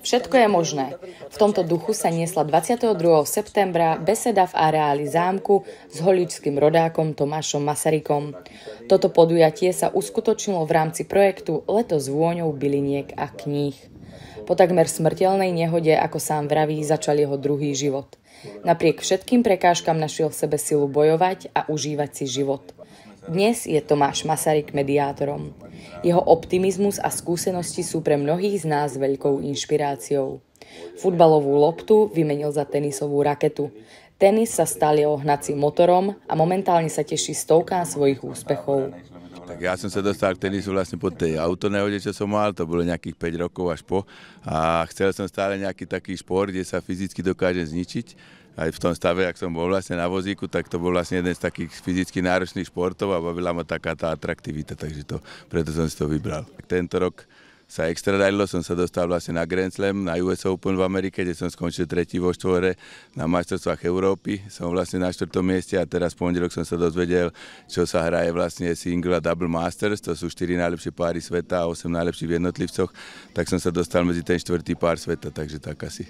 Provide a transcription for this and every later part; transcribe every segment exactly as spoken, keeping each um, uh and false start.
Všetko je možné. V tomto duchu sa niesla dvadsiateho druhého septembra beseda v areáli zámku s holičským rodákom Tomášom Masarykom. Toto podujatie sa uskutočnilo v rámci projektu Leto s vôňou byliniek a kníh. Po takmer smrteľnej nehode, ako sám vraví, začal jeho druhý život. Napriek všetkým prekážkam našiel v sebe silu bojovať a užívať si život. Dnes je Tomáš Masaryk mediátorom. Jeho optimizmus a skúsenosti sú pre mnohých z nás veľkou inšpiráciou. Futbalovú loptu vymenil za tenisovú raketu. Tenis sa stal jeho hnacím motorom a momentálne sa teší stovkám svojich úspechov. Tak ja som sa dostal k tenisu vlastne po tej autonehode, čo som mal, to bolo nejakých päť rokov až po. A chcel som stále nejaký taký šport, kde sa fyzicky dokáže zničiť. Aj v tom stave, ak som bol vlastne na vozíku, tak to bol vlastne jeden z takých fyzicky náročných športov a bavila ma taká tá atraktivita, takže to, preto som si to vybral. Tento rok sa extra darilo, som sa dostal vlastne na Grand Slam, na U S Open v Amerike, kde som skončil tretí vo štvore, na majstrovstvách Európy som vlastne na štvrtom mieste a teraz v pondelok som sa dozvedel, čo sa hraje vlastne single a double masters, to sú štyri najlepšie páry sveta a osem najlepších v jednotlivcoch, tak som sa dostal medzi ten štvrtý pár sveta, takže tak asi.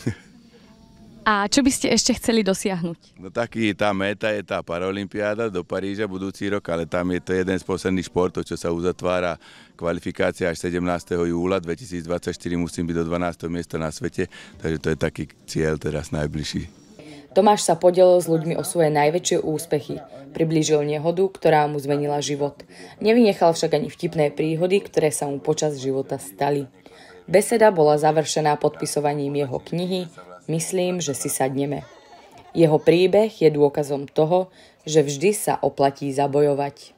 A čo by ste ešte chceli dosiahnuť? No taký, tá méta je tá Paralympiáda do Paríža budúci rok, ale tam je to jeden z posledných športov, čo sa uzatvára kvalifikácia až sedemnásteho júla dvetisícdvadsaťštyri, musím byť do dvanásteho miesta na svete, takže to je taký cieľ teraz najbližší. Tomáš sa podelil s ľuďmi o svoje najväčšie úspechy. Priblížil nehodu, ktorá mu zmenila život. Nevynechal však ani vtipné príhody, ktoré sa mu počas života stali. Beseda bola završená podpisovaním jeho knihy Myslím, že si sadneme. Jeho príbeh je dôkazom toho, že vždy sa oplatí zabojovať.